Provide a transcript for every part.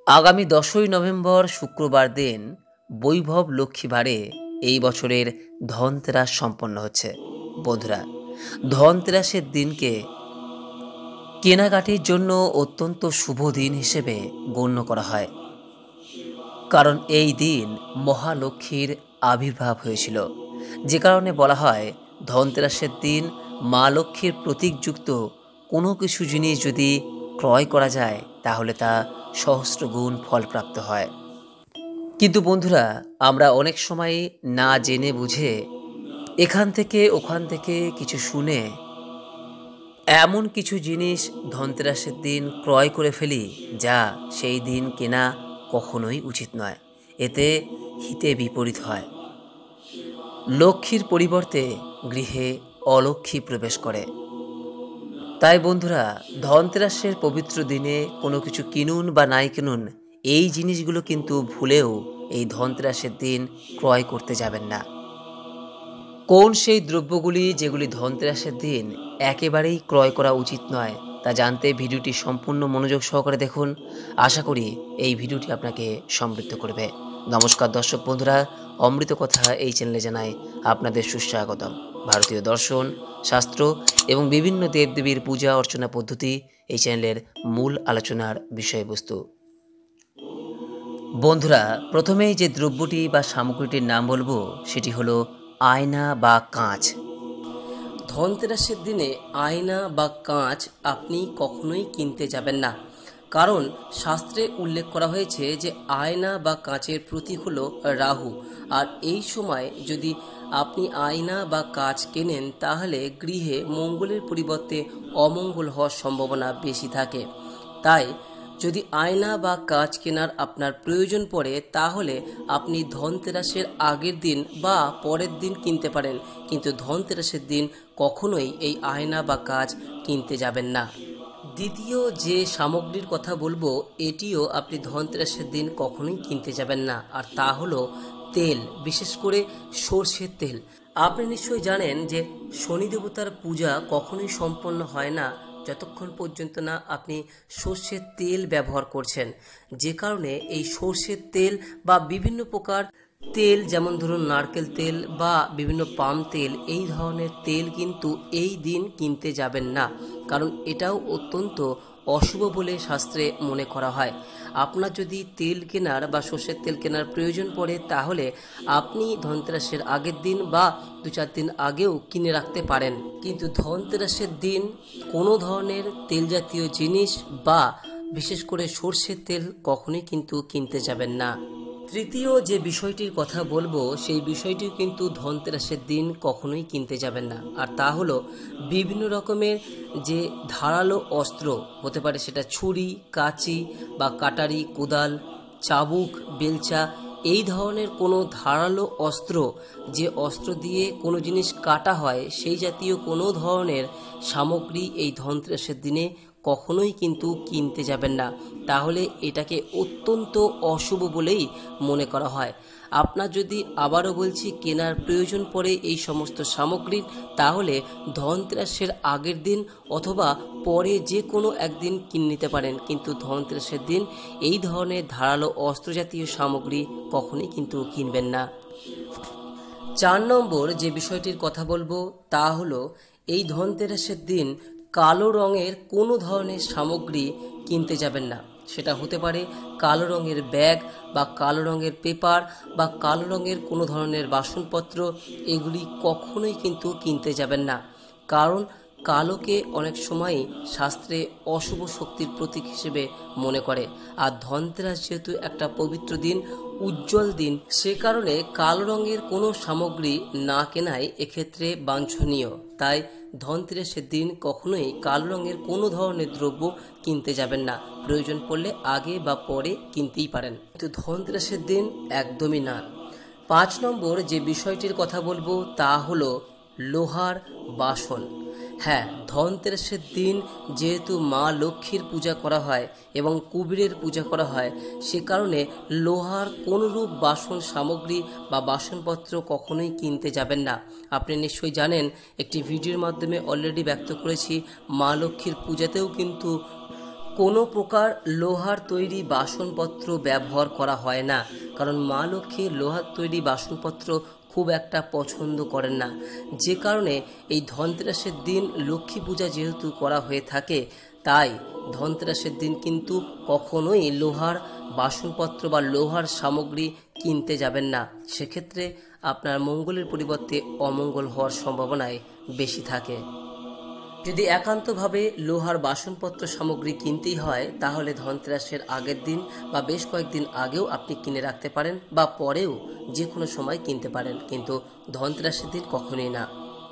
আগামী 10ই নভেম্বর শুক্রবার দিন বৈভব লক্ষ্মী ভারে এই বছরের ধনতেরাস সম্পন্ন হচ্ছে। বন্ধুরা, ধনতেরাসের দিনকে কেনাকাটির জন্য অত্যন্ত শুভ দিন হিসেবে গণ্য করা হয়, কারণ এই দিন মহালক্ষ্মীর আবির্ভাব হয়েছিল। যে কারণে বলা হয় ধনতেরাসের দিন মা লক্ষ্মীর প্রতীকযুক্ত কোনো কিছু জিনিস যদি ক্রয় করা যায় তাহলে তা সহস্রগুণ ফলপ্রাপ্ত হয়। কিন্তু বন্ধুরা, আমরা অনেক সময় না জেনে বুঝে এখান থেকে ওখান থেকে কিছু শুনে এমন কিছু জিনিস ধনতেরাসের দিন ক্রয় করে ফেলি যা সেই দিন কেনা কখনোই উচিত নয়। এতে হিতে বিপরীত হয়। লক্ষ্মীর পরিবর্তে গৃহে অলক্ষ্মী প্রবেশ করে। তাই বন্ধুরা, ধনতেরাসের পবিত্র দিনে কোনো কিছু কিনুন বা নাই কিনুন, এই জিনিসগুলো কিন্তু ভুলেও এই ধনতেরাসের দিন ক্রয় করতে যাবেন না। কোন সেই দ্রব্যগুলি যেগুলি ধনতেরাসের দিন একেবারেই ক্রয় করা উচিত নয় তা জানতে ভিডিওটি সম্পূর্ণ মনোযোগ সহকারে দেখুন। আশা করি এই ভিডিওটি আপনাকে সমৃদ্ধ করবে। নমস্কার দর্শক বন্ধুরা, অমৃত কথা এই চ্যানেলে জানাই আপনাদের সুস্বাগতম। ভারতীয় দর্শন, শাস্ত্র এবং বিভিন্ন দেবদেবীর পূজা অর্চনা পদ্ধতি এই চ্যানেলের মূল আলোচনার বিষয়বস্তু। বন্ধুরা, প্রথমেই যে দ্রব্যটি বা সামগ্রীটির নাম বলবো সেটি হলো আয়না বা কাঁচ। ধনতেরাসের দিনে আয়না বা কাঁচ আপনি কখনোই কিনতে যাবেন না, কারণ শাস্ত্রে উল্লেখ করা হয়েছে যে আয়না বা কাঁচের প্রতীক হলো রাহু। আর এই সময় যদি আপনি আয়না বা কাঁচ কেনেন তাহলে গৃহে মঙ্গলের পরিবর্তে অমঙ্গল হওয়ার সম্ভাবনা বেশি থাকে। তাই যদি আয়না বা কাঁচ কেনার আপনার প্রয়োজন পড়ে তাহলে আপনি ধনতেরাসের আগের দিন বা পরের দিন কিনতে পারেন, কিন্তু ধনতেরাসের দিন কখনোই এই আয়না বা কাঁচ কিনতে যাবেন না। দ্বিতীয় যে সামগ্রীর কথা বলবো এটিও আপনি ধনতেরাসের দিন কখনোই কিনতে যাবেন না, আর তা হলো তেল, বিশেষ করে সর্ষের তেল। আপনি নিশ্চয়ই জানেন যে শনি দেবতার পূজা কখনোই সম্পন্ন হয় না যতক্ষণ পর্যন্ত না আপনি সর্ষের তেল ব্যবহার করছেন। যে কারণে এই সর্ষের তেল বা বিভিন্ন প্রকার তেল, যেমন ধরুন নারকেল তেল বা বিভিন্ন পাম তেল, এই ধরনের তেল কিন্তু এই দিন কিনতে যাবেন না, কারণ এটাও অত্যন্ত অশুভ বলে শাস্ত্রে মনে করা হয়। আপনার যদি তেল কেনার বা সর্ষের তেল কেনার প্রয়োজন পড়ে তাহলে আপনি ধনতেরাসের আগের দিন বা 2-4 দিন আগেও কিনে রাখতে পারেন, কিন্তু ধনতেরাসের দিন কোনো ধরনের তেল জাতীয় জিনিস বা বিশেষ করে সর্ষের তেল কখনোই কিন্তু কিনতে যাবেন না। তৃতীয় যে বিষয়টির কথা বলবো সেই বিষয়টিও কিন্তু ধনতেরাসের দিন কখনোই কিনতে যাবেন না, আর তা হলো বিভিন্ন রকমের যে ধারালো অস্ত্র হতে পারে, সেটা ছুরি, কাঁচি বা কাটারি, কোদাল, চাবুক, বেলচা, এই ধরনের কোনো ধারালো অস্ত্র, যে অস্ত্র দিয়ে কোনো জিনিস কাটা হয়, সেই জাতীয় কোনো ধরনের সামগ্রী এই ধনতেরাসের দিনে কখনোই কিন্তু কিনতে যাবেন না, তাহলে এটাকে অত্যন্ত অশুভ বলেই মনে করা হয়। আপনার যদি, আবারও বলছি, কেনার প্রয়োজন পড়ে এই সমস্ত সামগ্রীর, তাহলে ধনতেরাসের আগের দিন অথবা পরে যে কোনো একদিন কিনে নিতে পারেন, কিন্তু ধনতেরাসের দিন এই ধরনের ধারালো অস্ত্র জাতীয় সামগ্রী কখনোই কিন্তু কিনবেন না। 4 নম্বর যে বিষয়টির কথা বলবো তা হলো এই ধনতেরাসের দিন কালো রঙের কোনো ধরনের সামগ্রী কিনতে যাবেন না। সেটা হতে পারে কালো রঙের ব্যাগ বা কালো রঙের পেপার বা কালো রঙের কোনো ধরনের বাসনপত্র, এগুলি কখনোই কিন্তু কিনতে যাবেন না, কারণ কালোকে অনেক সময়ই শাস্ত্রে অশুভ শক্তির প্রতীক হিসেবে মনে করে। আর ধনতেরাস যেহেতু একটা পবিত্র দিন, উজ্জ্বল দিন, সে কারণে কালো রঙের কোনো সামগ্রী না কেনাই এক্ষেত্রে বাঞ্ছনীয়। তাই ধনতেরাসের দিন কখনোই কালো রঙের কোনো ধরনের দ্রব্য কিনতে যাবেন না। প্রয়োজন পড়লে আগে বা পরে কিনতেই পারেন, কিন্তু ধনতেরাসের দিন একদমই না। 5 নম্বর যে বিষয়টির কথা বলবো তা হলো লোহার বাসন। হ্যাঁ, ধনতেরাসের দিন যেহেতু মা লক্ষ্মীর পূজা করা হয় এবং কুবেরের পূজা করা হয়, সে কারণে লোহার কোনরূপ বাসন সামগ্রী বা বাসনপত্র কখনোই কিনতে যাবেন না। আপনি নিশ্চয়ই জানেন, একটি ভিডিওর মাধ্যমে অলরেডি ব্যক্ত করেছি, মা লক্ষ্মীর পূজাতেও কিন্তু কোনো প্রকার লোহার তৈরি বাসনপত্র ব্যবহার করা হয় না, কারণ মা লক্ষ্মী লোহার তৈরি বাসনপত্র খুব একটা পছন্দ করেন না। যে কারণে এই ধনতেরাসের দিন লক্ষ্মী পূজা যেহেতু করা হয়ে থাকে, তাই ধনতেরাসের দিন কিন্তু কখনোই লোহার বাসনপত্র বা লোহার সামগ্রী কিনতে যাবেন না। সেক্ষেত্রে আপনার মঙ্গলের পরিবর্তে অমঙ্গল হওয়ার সম্ভাবনাই বেশি থাকে। যদি একান্তভাবে লোহার বাসনপত্র সামগ্রী কিনতেই হয়, তাহলে ধনতেরাসের আগের দিন বা বেশ কয়েকদিন আগেও আপনি কিনে রাখতে পারেন, বা পরেও যে কোনো সময় কিনতে পারেন, কিন্তু ধনতেরাসের দিন কখনোই না।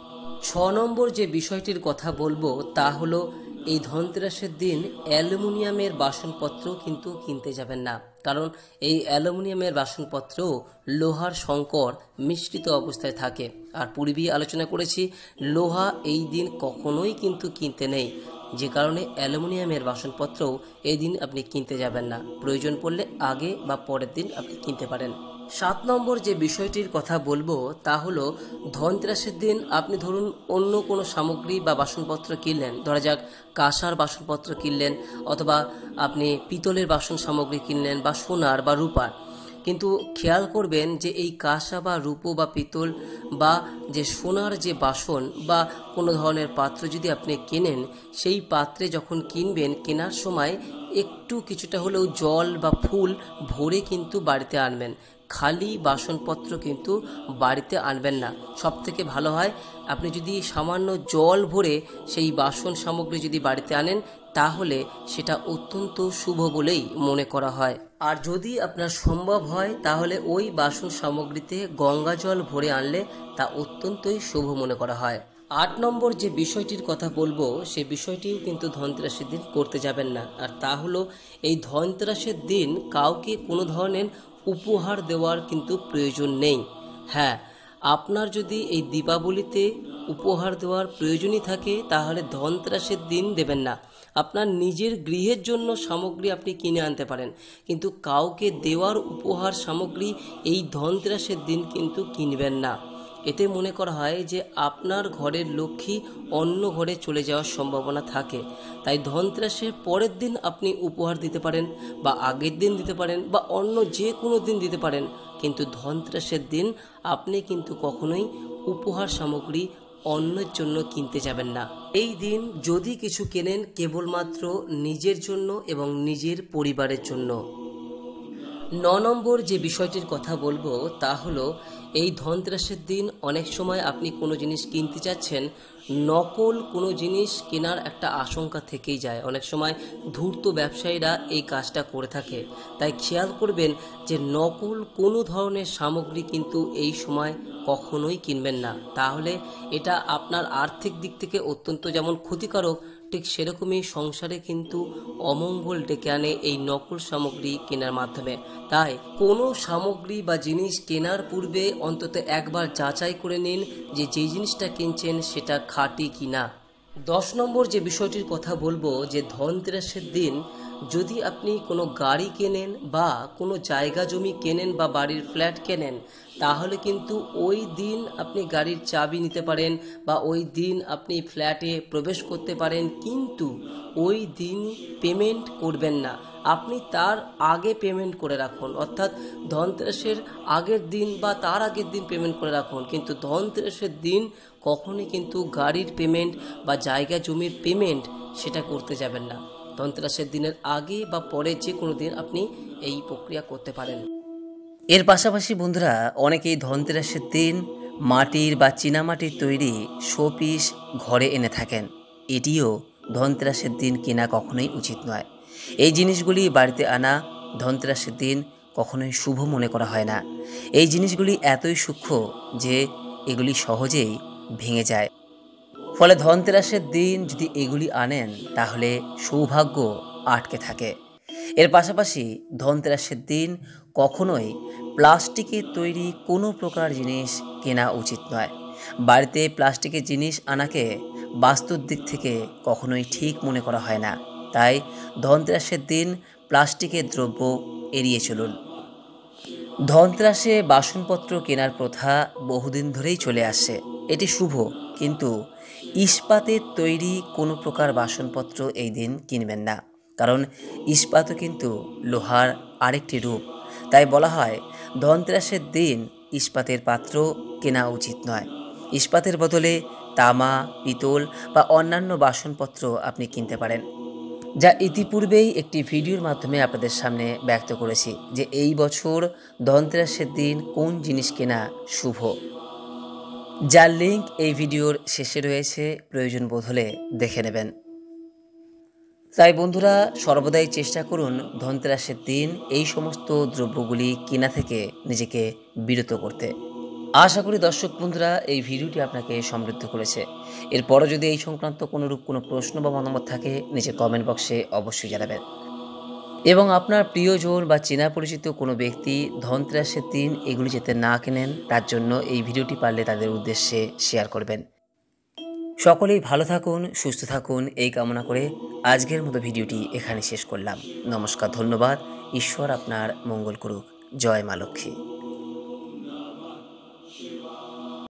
6 নম্বর যে বিষয়টির কথা বলবো তা হলো, এই ধনতেরাসের দিন অ্যালুমিনিয়ামের বাসনপত্র কিন্তু কিনতে যাবেন না, কারণ এই অ্যালুমিনিয়ামের বাসনপত্র লোহার সংকর মিশ্রিত অবস্থায় থাকে। আর পূর্বেই আলোচনা করেছি, লোহা এই দিন কখনোই কিন্তু কিনতে নেই, যে কারণে অ্যালুমিনিয়ামের বাসনপত্রও এই দিন আপনি কিনতে যাবেন না। প্রয়োজন পড়লে আগে বা পরের দিন আপনি কিনতে পারেন। 7 নম্বর যে বিষয়টির কথা বলবো তা হলো, ধনতেরাসের দিন আপনি ধরুন অন্য কোনো সামগ্রী বা বাসনপত্র কিনলেন, ধরা যাক কাঁসার বাসনপত্র কিনলেন, অথবা আপনি পিতলের বাসন সামগ্রী কিনলেন, বা সোনার বা রূপার। কিন্তু খেয়াল করবেন যে এই কাঁসা বা রূপো বা পিতল বা যে সোনার যে বাসন বা কোনো ধরনের পাত্র যদি আপনি কেনেন, সেই পাত্রে যখন কিনবেন, কেনার সময় একটু কিছুটা হলেও জল বা ফুল ভরে কিন্তু বাড়িতে আনবেন। খালি বাসনপত্র কিন্তু বাড়িতে আনবেন না। সব থেকে ভালো হয় আপনি যদি সামান্য জল ভরে সেই বাসন সামগ্রী যদি বাড়িতে আনেন, তাহলে সেটা অত্যন্ত শুভ বলেই মনে করা হয়। আর যদি আপনার সম্ভব হয়, তাহলে ওই বাসন সামগ্রীতে গঙ্গা জল ভরে আনলে তা অত্যন্তই শুভ মনে করা হয়। 8 নম্বর যে বিষয়টির কথা বলবো, সে বিষয়টিও কিন্তু ধনতেরাসের দিন করতে যাবেন না। আর তা হলো, এই ধনতেরাসের দিন কাউকে কোনো ধরনের উপহার দেওয়ার কিন্তু প্রয়োজন নেই। হ্যাঁ, আপনার যদি এই দীপাবলিতে উপহার দেওয়ার প্রয়োজনই থাকে, তাহলে ধনতেরাসের দিন দেবেন না। আপনার নিজের গৃহের জন্য সামগ্রী আপনি কিনে আনতে পারেন, কিন্তু কাউকে দেওয়ার উপহার সামগ্রী এই ধনতেরাসের দিন কিন্তু কিনবেন না। এতে মনে করা হয় যে আপনার ঘরের লক্ষ্মী অন্য ঘরে চলে যাওয়ার সম্ভাবনা থাকে। তাই ধনতেরাসের পরের দিন আপনি উপহার দিতে পারেন, বা আগের দিন দিতে পারেন, বা অন্য যে কোনো দিন দিতে পারেন, কিন্তু ধনতেরাসের দিন আপনি কিন্তু কখনোই উপহার সামগ্রী অন্যের জন্য কিনতে যাবেন না। এই দিন যদি কিছু কেনেন, কেবলমাত্র নিজের জন্য এবং নিজের পরিবারের জন্য। 9 নম্বর যে বিষয়টির কথা বলবো তা হলো, এই ধনতেরাসের দিন অনেক সময় আপনি কোনো জিনিস কিনতে যাচ্ছেন, নকল কোনো জিনিস কেনার একটা আশঙ্কা থেকেই যায়। অনেক সময় ধূর্ত ব্যবসায়ীরা এই কাজটা করে থাকে। তাই খেয়াল করবেন যে নকল কোনো ধরনের সামগ্রী কিন্তু এই সময় কখনোই কিনবেন না। তাহলে এটা আপনার আর্থিক দিক থেকে অত্যন্ত যেমন ক্ষতিকারক, ঠিক সেরকমই সংসারে কিন্তু অমঙ্গল ডেকে আনে এই নকল সামগ্রী কেনার মাধ্যমে। তাই কোনো সামগ্রী বা জিনিস কেনার পূর্বে অন্তত একবার যাচাই করে নিন যে যেই জিনিসটা কিনছেন সেটা খাঁটি কিনা। 10 নম্বর যে বিষয়টির কথা বলবো, যে ধনতেরাসের দিন যদি আপনি কোনো গাড়ি কেনেন বা কোনো জায়গা জমি কেনেন বা বাড়ির ফ্ল্যাট কেনেন, তাহলে কিন্তু ওই দিন আপনি গাড়ির চাবি নিতে পারেন বা ওই দিন আপনি ফ্ল্যাটে প্রবেশ করতে পারেন, কিন্তু ওই দিন পেমেন্ট করবেন না। আপনি তার আগে পেমেন্ট করে রাখুন, অর্থাৎ ধনতেরাসের আগের দিন বা তার আগের দিন পেমেন্ট করে রাখুন, কিন্তু ধনতেরাসের দিন কখনই কিন্তু গাড়ির পেমেন্ট বা জায়গা জমির পেমেন্ট সেটা করতে যাবেন না। ধনতেরাসের দিনের আগে বা পরে যে কোনো দিন আপনি এই প্রক্রিয়া করতে পারেন। এর পাশাপাশি বন্ধুরা, অনেকেই ধনতেরাসের দিন মাটির বা চীনামাটির তৈরি শোপিস ঘরে এনে থাকেন। এটিও ধনতেরাসের দিন কেনা কখনোই উচিত নয়। এই জিনিসগুলি বাড়িতে আনা ধনতেরাসের দিন কখনোই শুভ মনে করা হয় না। এই জিনিসগুলি এতই সূক্ষ্ম যে এগুলি সহজেই ভেঙে যায়। ফলে ধনতেরাসের দিন যদি এগুলি আনেন, তাহলে সৌভাগ্য আটকে থাকে। এর পাশাপাশি ধনতেরাসের দিন কখনোই প্লাস্টিকের তৈরি কোনো প্রকার জিনিস কেনা উচিত নয়। বাড়িতে প্লাস্টিকের জিনিস আনাকে বাস্তুর দিক থেকে কখনোই ঠিক মনে করা হয় না। তাই ধনতেরাসের দিন প্লাস্টিকের দ্রব্য এড়িয়ে চলুন। ধনতেরাসে বাসনপত্র কেনার প্রথা বহুদিন ধরেই চলে আসছে। এটি শুভ, কিন্তু ইস্পাতের তৈরি কোনো প্রকার বাসনপত্র এই দিন কিনবেন না। কারণ ইস্পাতও কিন্তু লোহার আরেকটি রূপ। তাই বলা হয় ধনতেরাসের দিন ইস্পাতের পাত্র কেনা উচিত নয়। ইস্পাতের বদলে তামা, পিতল বা অন্যান্য বাসনপত্র আপনি কিনতে পারেন, যা ইতিপূর্বেই একটি ভিডিওর মাধ্যমে আপনাদের সামনে ব্যক্ত করেছি যে এই বছর ধনতেরাসের দিন কোন জিনিস কেনা শুভ, যার লিঙ্ক এই ভিডিওর শেষে রয়েছে, প্রয়োজন বোধ হলে দেখে নেবেন। তাই বন্ধুরা, সর্বদাই চেষ্টা করুন ধনতেরাসের দিন এই সমস্ত দ্রব্যগুলি কেনা থেকে নিজেকে বিরত করতে। আশা করি দর্শক বন্ধুরা এই ভিডিওটি আপনাকে সমৃদ্ধ করেছে। এরপরও যদি এই সংক্রান্ত কোনো প্রশ্ন বা মতামত থাকে নিচে কমেন্ট বক্সে অবশ্যই জানাবেন। এবং আপনার প্রিয়জন বা চেনা পরিচিত কোনো ব্যক্তি ধনতেরাসের দিন এগুলি যাতে না কেনেন তার জন্য এই ভিডিওটি পারলে তাদের উদ্দেশ্যে শেয়ার করবেন। সকলেই ভালো থাকুন, সুস্থ থাকুন এই কামনা করে আজকের মতো ভিডিওটি এখানে শেষ করলাম। নমস্কার, ধন্যবাদ। ঈশ্বর আপনার মঙ্গল করুক। জয় মা লক্ষ্মী।